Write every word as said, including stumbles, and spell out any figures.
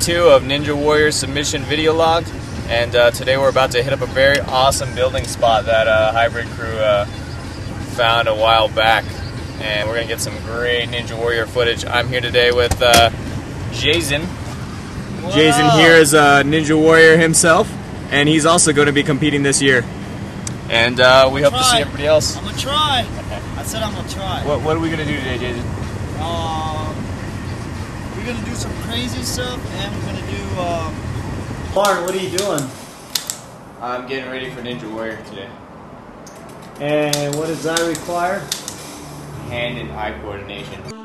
two of Ninja Warrior submission video log, and uh, today we're about to hit up a very awesome building spot that uh, Hybrid crew uh, found a while back, and we're gonna get some great Ninja Warrior footage. I'm here today with uh, Jason. What Jason up? here is a Ninja Warrior himself, and he's also going to be competing this year. And uh, we hope try. to see everybody else. I'm gonna try. I said I'm gonna try. What, what are we gonna do today, Jason? Um, we're gonna do some crazy stuff, and we're gonna do. Um... Martin, what are you doing? I'm getting ready for Ninja Warrior today. And what does that require? Hand and eye coordination.